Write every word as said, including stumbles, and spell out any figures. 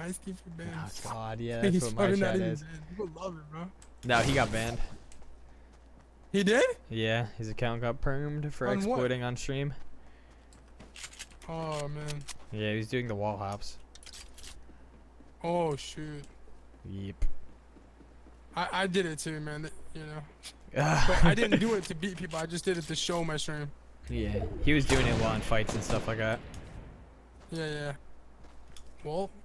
nice keep it banned. Oh God, yeah, that's He's what my probably not chat even is. dead. People love it, bro. No, he got banned. He did? Yeah, his account got permed for On what? exploiting on stream. Oh man. Yeah, he was doing the wall hops. Oh shoot. Yep. I I did it too, man. You know. But I didn't do it to beat people. I just did it to show my stream. Yeah, he was doing it while in fights and stuff like that. Yeah, yeah. Well,